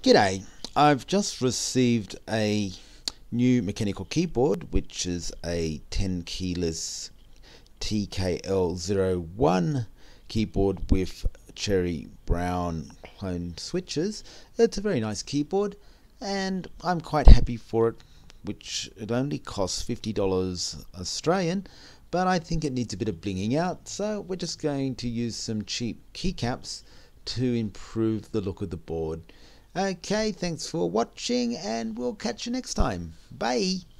G'day, I've just received a new mechanical keyboard, which is a Tenkeyless TKL01 keyboard with cherry brown clone switches. It's a very nice keyboard and I'm quite happy for it, which it only costs $50 Australian, but I think it needs a bit of blinging out, so we're just going to use some cheap keycaps to improve the look of the board. Okay, thanks for watching and we'll catch you next time. Bye.